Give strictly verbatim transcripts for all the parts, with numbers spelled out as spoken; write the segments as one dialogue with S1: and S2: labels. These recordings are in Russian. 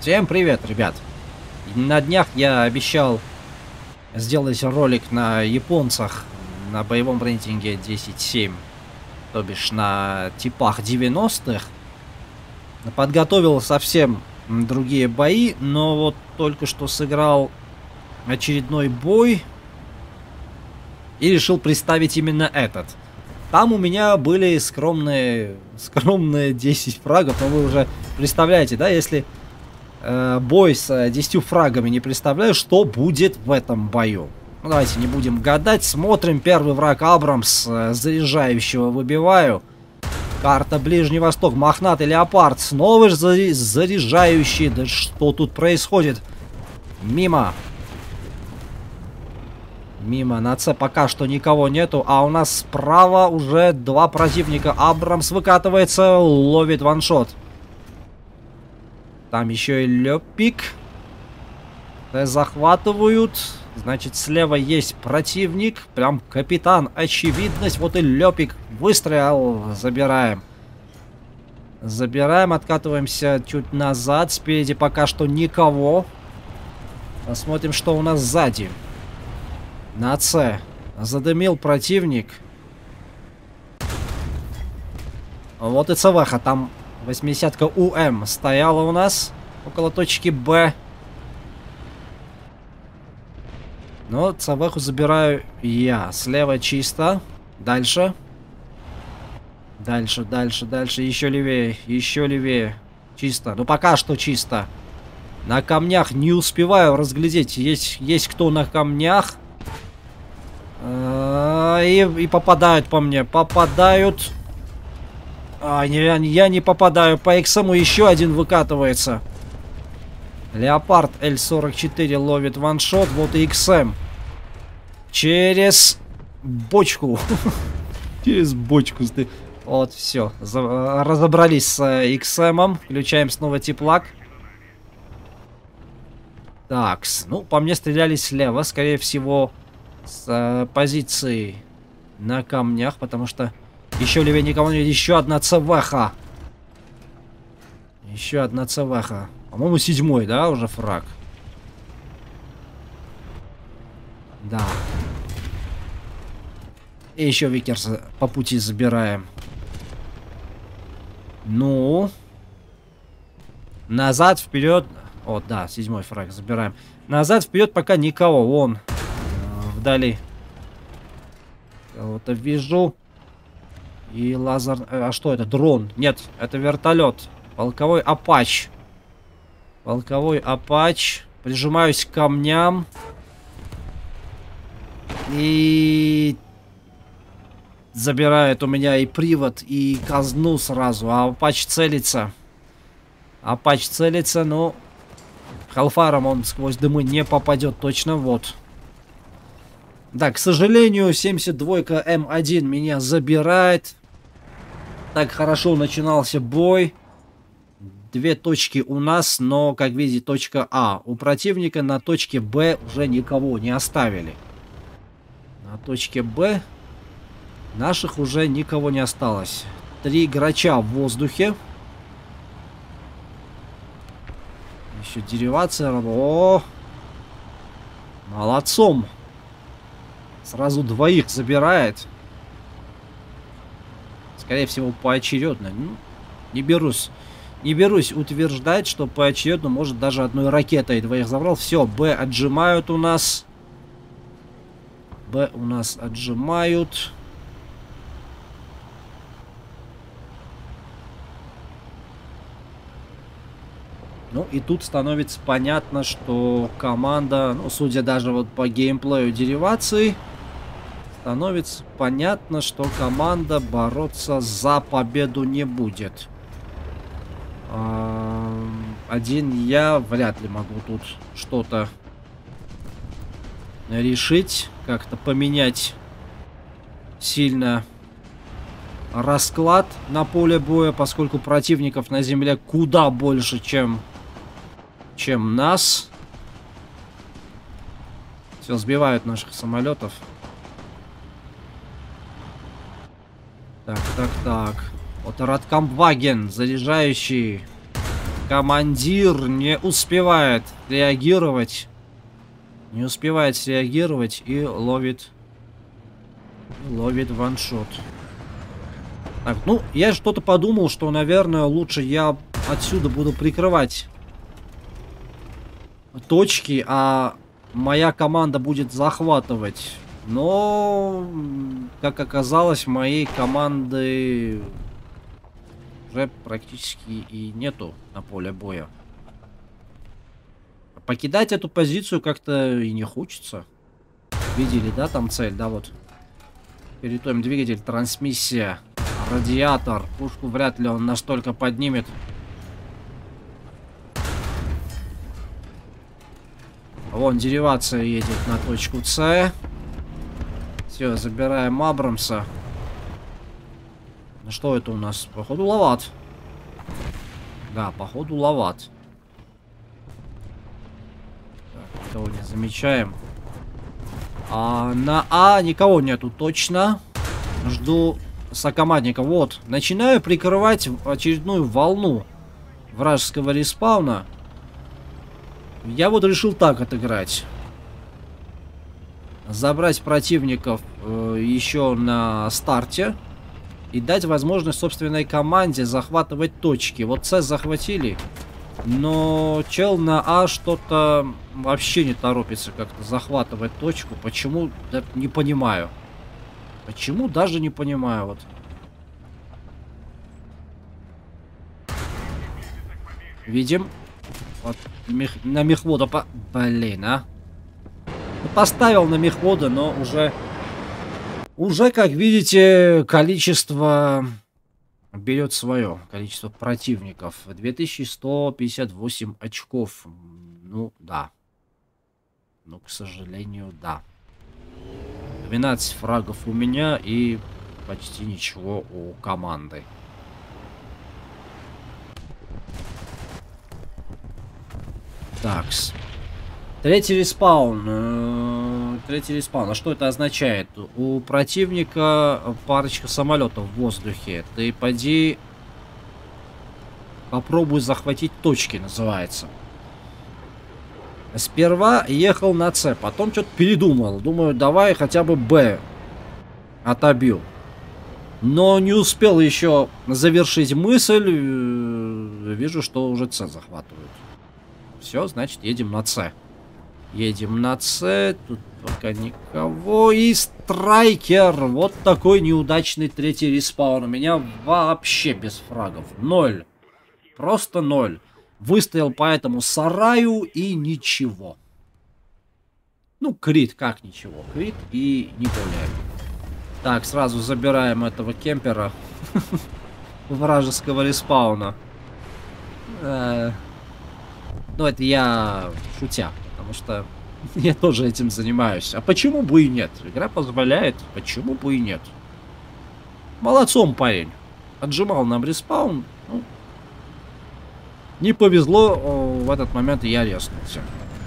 S1: Всем привет, ребят! На днях я обещал сделать ролик на японцах на боевом рейтинге десять семь, то бишь на типах девяностых. Подготовил совсем другие бои, но вот только что сыграл очередной бой и решил представить именно этот. Там у меня были скромные, скромные десять фрагов, но вы уже представляете, да, если э, бой с десятью фрагами не представляю, что будет в этом бою. Ну, давайте не будем гадать, смотрим. Первый враг Абрамс, э, заряжающего выбиваю. Карта Ближний Восток, мохнатый леопард, снова же заряжающий. Да что тут происходит? Мимо. Мимо, на С пока что никого нету, а у нас справа уже два противника. Абрамс выкатывается, ловит ваншот. Там еще и Лёпик. Захватывают. Значит, слева есть противник. Прям капитан. Очевидность. Вот и Лёпик выстрел. Забираем. Забираем. Откатываемся чуть назад. Спереди пока что никого. Посмотрим, что у нас сзади. На С. Задымил противник. Вот и ЦВХ. Там восьмидесятка УМ стояла у нас около точки Б. Но ЦВХу забираю я. Слева чисто. Дальше. Дальше, дальше, дальше. Еще левее. Еще левее. Чисто. Ну пока что чисто. На камнях не успеваю разглядеть. Есть, есть кто на камнях. И, и попадают по мне. Попадают. А, я, я не попадаю. По иксэму еще один выкатывается. Леопард Л сорок четыре ловит ваншот. Вот и иксэм. Через бочку. Через бочку. Вот, все. Разобрались с иксэмом. Включаем снова типлак. Так, ну, по мне стреляли слева. Скорее всего, с э, позиции на камнях, потому что еще левее никого нет. Еще одна ЦВХ. Еще одна ЦВХ. По-моему, седьмой, да, уже фраг. Да. И еще Викерс по пути забираем. Ну. Назад, вперед. О, да, седьмой фраг забираем. Назад, вперед, пока никого. Вон. Вдали. Кого-то вижу. И лазер... А что это? Дрон. Нет, это вертолет. Полковой Апач. Полковой Апач. Прижимаюсь к камням. И... забирает у меня и привод, и казну сразу. А Апач целится. Апач целится, но... Халфаром он сквозь дымы не попадет точно. Вот. Да, к сожалению, семьдесят два М один меня забирает. Так хорошо начинался бой. Две точки у нас, но, как видите, точка А. У противника на точке Б уже никого не оставили. На точке Б наших уже никого не осталось. Три грача в воздухе. Еще деривация. О! Молодцом. Сразу двоих забирает. Скорее всего, поочередно. Ну, не берусь. Не берусь утверждать, что поочередно, может, даже одной ракетой двоих забрал. Все, Б отжимают у нас. Б у нас отжимают. Ну, и тут становится понятно, что команда, ну, судя даже вот по геймплею деривации, становится понятно, что команда бороться за победу не будет. Один я вряд ли могу тут что-то решить, как-то поменять сильно расклад на поле боя, поскольку противников на земле куда больше, чем, чем нас. Все, сбивают наших самолетов. Так, так, так. Вот Радкамваген, заряжающий. командир не успевает реагировать. Не успевает среагировать и ловит... Ловит ваншот. Так, ну, я что-то подумал, что, наверное, лучше я отсюда буду прикрывать точки, а моя команда будет захватывать. Но, как оказалось, моей команды уже практически и нету на поле боя. Покидать эту позицию как-то и не хочется. Видели, да, там цель, да, вот. Перетоем двигатель, трансмиссия, радиатор. Пушку вряд ли он настолько поднимет. Вон деривация едет на точку С. Все, забираем Абрамса. Ну что это у нас? Походу лават. Да, походу лават. Так, никого не замечаем. А на А никого нету точно. Жду сокомандника. Вот, начинаю прикрывать очередную волну вражеского респауна. Я вот решил так отыграть. Забрать противников э, еще на старте. И дать возможность собственной команде захватывать точки. Вот С захватили. Но чел на А что-то вообще не торопится как-то захватывать точку. Почему? Да, не понимаю. Почему? Даже не понимаю. Вот. Видим. Вот мех... на мехвода по... Блин, а. Поставил на мехвода, но уже... Уже, как видите, количество... берет свое. Количество противников. две тысячи сто пятьдесят восемь очков. Ну, да. Ну, к сожалению, да. двенадцать фрагов у меня и почти ничего у команды. Такс. Третий респаун. Третий респаун. А что это означает? У противника парочка самолетов в воздухе. Ты поди... Попробуй захватить точки, называется. Сперва ехал на С, потом что-то передумал. Думаю, давай хотя бы Б отобью. Но не успел еще завершить мысль. Вижу, что уже С захватывают. Все, значит, едем на С. Едем на С. Тут пока никого. И страйкер. Вот такой неудачный третий респаун. У меня вообще без фрагов. Ноль. Просто ноль. Выстоял по этому сараю и ничего. Ну, крит, как ничего. Крит и не более. Так, сразу забираем этого кемпера. Вражеского респауна. Ну, это я шутя. Потому что я тоже этим занимаюсь. А почему бы и нет? Игра позволяет. Почему бы и нет? Молодцом, парень. Отжимал нам респаун. Ну, не повезло, в этот момент я резнулся.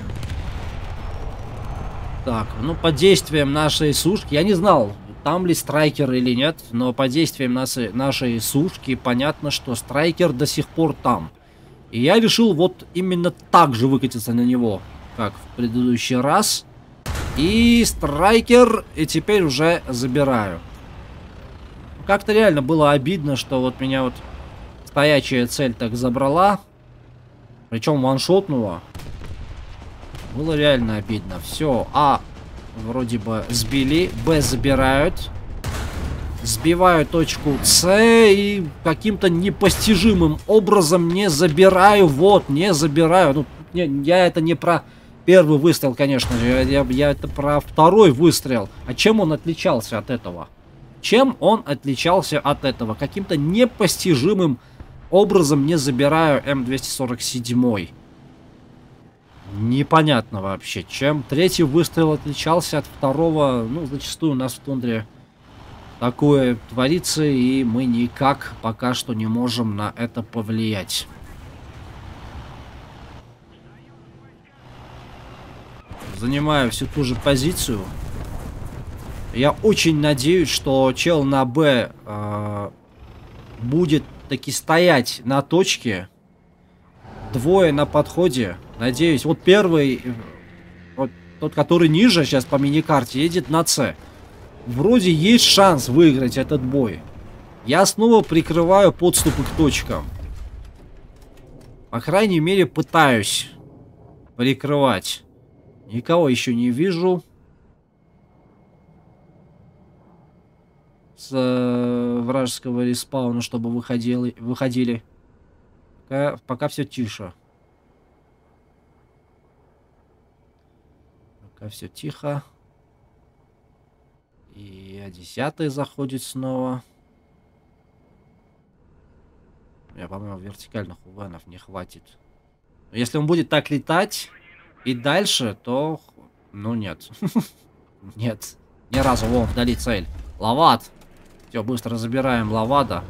S1: Так, ну под действием нашей сушки, я не знал, там ли страйкер или нет, но под действием нашей, нашей сушки понятно, что страйкер до сих пор там. И я решил вот именно так же выкатиться на него, как в предыдущий раз. И страйкер, и теперь уже забираю. Как-то реально было обидно, что вот меня вот стоячая цель так забрала. Причем ваншотнула. Было реально обидно. Все. А вроде бы сбили. Б забирают. Сбиваю точку С. И каким-то непостижимым образом не забираю. Вот, не забираю. Ну, не, я это не про первый выстрел, конечно же. Я, я, я это про второй выстрел. А чем он отличался от этого? Чем он отличался от этого? Каким-то непостижимым образом не забираю М двести сорок семь. Непонятно вообще, чем третий выстрел отличался от второго. Ну, зачастую у нас в тундре такое творится, и мы никак пока что не можем на это повлиять. Занимаю всю ту же позицию. Я очень надеюсь, что чел на Б э, будет таки стоять на точке Двое на подходе. Надеюсь, вот первый, вот тот, который ниже сейчас по миникарте, едет на С. Вроде есть шанс выиграть этот бой. Я снова прикрываю подступы к точкам. По крайней мере, пытаюсь прикрывать. Никого еще не вижу. С э, вражеского респауна, чтобы выходили. выходили. Пока, пока все тише. Пока все тихо. И А десятый заходит снова. Я, по-моему, вертикальных увенов не хватит. Но если он будет так летать и дальше, то... Ну, нет. Нет. Ни разу. Вон, вдали цель. Лават. Все, быстро забираем Лавада.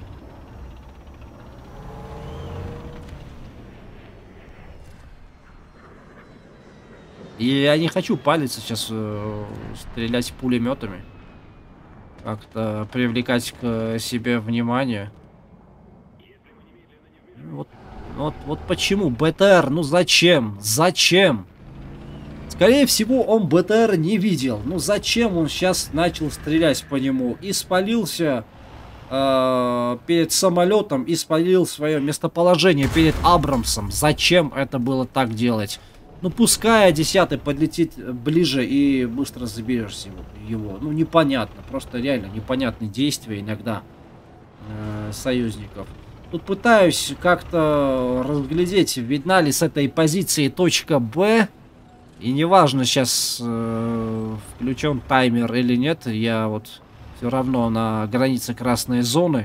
S1: И я не хочу палиться сейчас, э, стрелять пулеметами. Как-то привлекать к себе внимание. Вот, вот, вот почему БТР? Ну зачем? Зачем? Скорее всего, он БТР не видел. Ну зачем он сейчас начал стрелять по нему? И спалился э, перед самолетом, и спалил свое местоположение перед Абрамсом. Зачем это было так делать? Ну пускай А десятый подлетит ближе и быстро заберешь его. Ну непонятно. Просто реально непонятные действия иногда э, союзников. Тут пытаюсь как-то разглядеть, видна ли с этой позиции точка Б. И неважно сейчас э, включен таймер или нет, я вот все равно на границе красной зоны.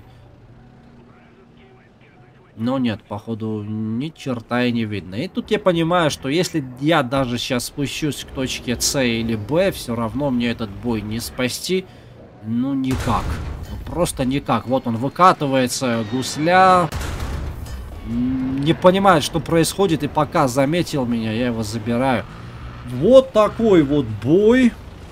S1: Но нет, походу, ни черта и не видно. И тут я понимаю, что если я даже сейчас спущусь к точке С или Б, все равно мне этот бой не спасти. Ну, никак. Ну, просто никак. Вот он выкатывается, гусля. Не понимает, что происходит. И пока заметил меня, я его забираю. Вот такой вот бой.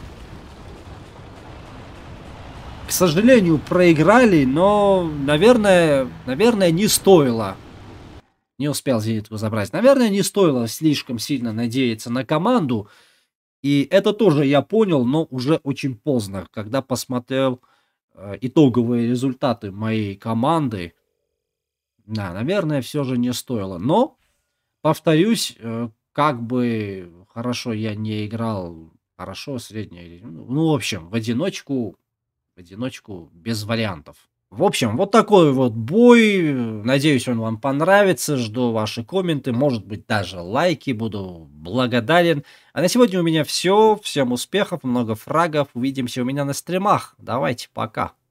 S1: К сожалению, проиграли, но, наверное, наверное, не стоило. Не успел зенитку забрать. Наверное, не стоило слишком сильно надеяться на команду. И это тоже я понял, но уже очень поздно, когда посмотрел э, итоговые результаты моей команды. Да, наверное, все же не стоило. Но, повторюсь, э, как бы хорошо я не играл, хорошо, среднее. Ну, в общем, в одиночку... В одиночку без вариантов. В общем, вот такой вот бой. Надеюсь, он вам понравится. Жду ваши комменты. Может быть, даже лайки. Буду благодарен. А на сегодня у меня все. Всем успехов, много фрагов. Увидимся у меня на стримах. Давайте, пока.